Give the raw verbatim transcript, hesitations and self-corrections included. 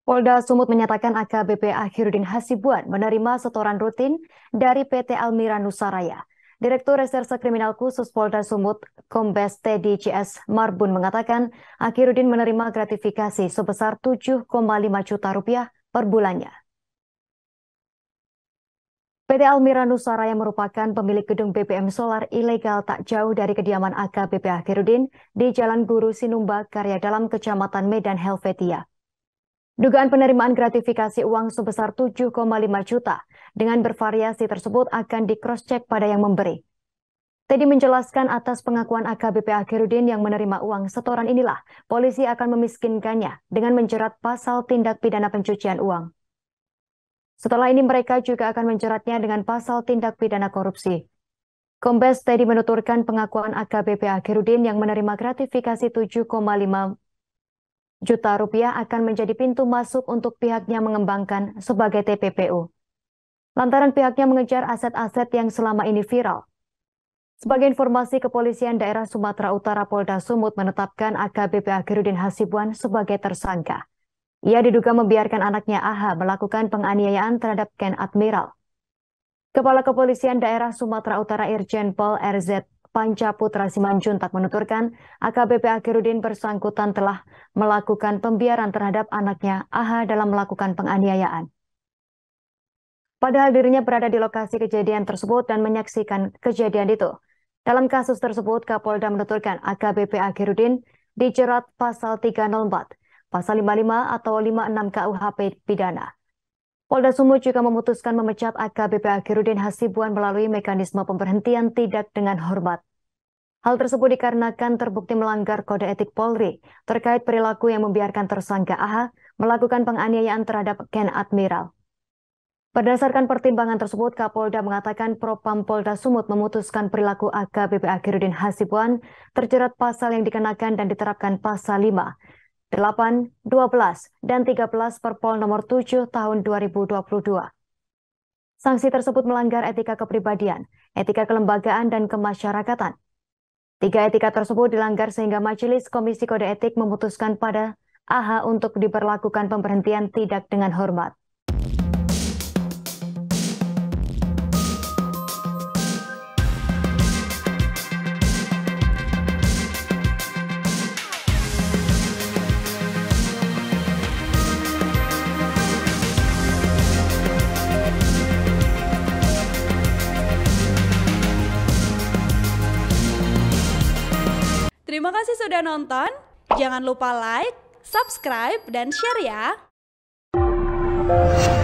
Polda Sumut menyatakan A K B P Akhirudin Hasibuan menerima setoran rutin dari P T Almira Nusaraya. Direktur Reserse Kriminal Khusus Polda Sumut, Kombes Teddy C S Marbun mengatakan Akhirudin menerima gratifikasi sebesar tujuh koma lima juta rupiah per bulannya. P T Almira Nusaraya merupakan pemilik gedung B B M solar ilegal tak jauh dari kediaman A K B P Akhirudin di Jalan Guru Sinumba, Karya Dalam, Kecamatan Medan, Helvetia. Dugaan penerimaan gratifikasi uang sebesar tujuh koma lima juta dengan bervariasi tersebut akan di-cross-check pada yang memberi. Teddy menjelaskan atas pengakuan A K B P Akhirudin yang menerima uang setoran inilah, polisi akan memiskinkannya dengan menjerat pasal tindak pidana pencucian uang. Setelah ini mereka juga akan menjeratnya dengan pasal tindak pidana korupsi. Kombes Teddy menuturkan pengakuan A K B P Akhirudin yang menerima gratifikasi tujuh koma lima juta rupiah akan menjadi pintu masuk untuk pihaknya mengembangkan sebagai T P P U. Lantaran pihaknya mengejar aset-aset yang selama ini viral. Sebagai informasi, Kepolisian Daerah Sumatera Utara Polda Sumut menetapkan A K B P Akhirudin Hasibuan sebagai tersangka. Ia diduga membiarkan anaknya A H melakukan penganiayaan terhadap Ken Admiral. Kepala Kepolisian Daerah Sumatera Utara Irjen Pol R Z Panca Putra Simanjuntak menuturkan A K B P Akhirudin bersangkutan telah melakukan pembiaran terhadap anaknya A H dalam melakukan penganiayaan. Padahal dirinya berada di lokasi kejadian tersebut dan menyaksikan kejadian itu. Dalam kasus tersebut, Kapolda menuturkan A K B P Akhirudin dijerat pasal tiga nol empat, pasal lima puluh lima atau lima puluh enam K U H P pidana. Polda Sumut juga memutuskan memecat A K B P Akhirudin Hasibuan melalui mekanisme pemberhentian tidak dengan hormat. Hal tersebut dikarenakan terbukti melanggar kode etik Polri terkait perilaku yang membiarkan tersangka A H melakukan penganiayaan terhadap Ken Admiral. Berdasarkan pertimbangan tersebut, Kapolda mengatakan Propam Polda Sumut memutuskan perilaku A K B P Akhirudin Hasibuan terjerat pasal yang dikenakan dan diterapkan pasal lima, delapan, dua belas, dan tiga belas Perpol nomor tujuh tahun dua ribu dua puluh dua. Sanksi tersebut melanggar etika kepribadian, etika kelembagaan, dan kemasyarakatan. Tiga etika tersebut dilanggar sehingga Majelis Komisi Kode Etik memutuskan pada A H untuk diberlakukan pemberhentian tidak dengan hormat. Terima kasih sudah nonton. Jangan lupa like, subscribe, dan share ya.